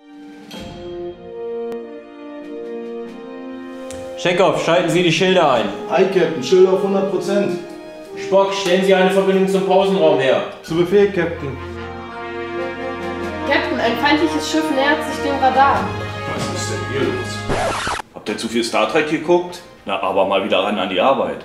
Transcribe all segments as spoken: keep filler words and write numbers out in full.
Checkoff, schalten Sie die Schilder ein. Hi Captain, Schilder auf hundert Prozent. Spock, stellen Sie eine Verbindung zum Pausenraum her. Zu Befehl, Captain. Captain, ein feindliches Schiff nähert sich dem Radar. Was ist denn hier los? Habt ihr zu viel Star Trek geguckt? Na, aber mal wieder ran an die Arbeit.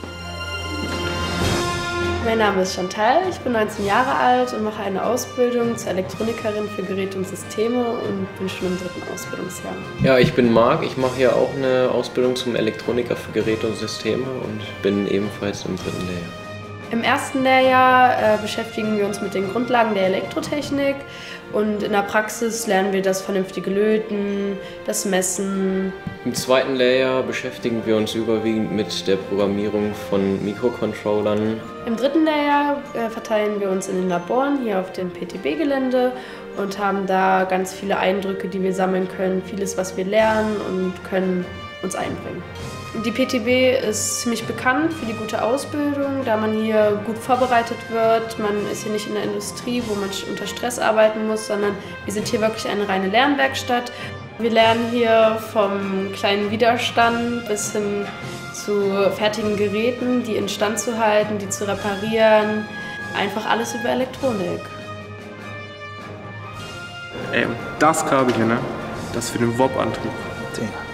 Mein Name ist Chantal, ich bin neunzehn Jahre alt und mache eine Ausbildung zur Elektronikerin für Geräte und Systeme und bin schon im dritten Ausbildungsjahr. Ja, ich bin Marc, ich mache hier auch eine Ausbildung zum Elektroniker für Geräte und Systeme und bin ebenfalls im dritten Lehrjahr. Im ersten Lehrjahr äh, beschäftigen wir uns mit den Grundlagen der Elektrotechnik und in der Praxis lernen wir das vernünftige Löten, das Messen. Im zweiten Lehrjahr beschäftigen wir uns überwiegend mit der Programmierung von Mikrocontrollern. Im dritten Lehrjahr äh, verteilen wir uns in den Laboren hier auf dem P T B-Gelände und haben da ganz viele Eindrücke, die wir sammeln können, vieles, was wir lernen und können uns einbringen. Die P T B ist ziemlich bekannt für die gute Ausbildung, da man hier gut vorbereitet wird. Man ist hier nicht in der Industrie, wo man unter Stress arbeiten muss, sondern wir sind hier wirklich eine reine Lernwerkstatt. Wir lernen hier vom kleinen Widerstand bis hin zu fertigen Geräten, die instand zu halten, die zu reparieren. Einfach alles über Elektronik. Ey, und das Kabel hier, ne? Das für den W O P-Antrieb. Den.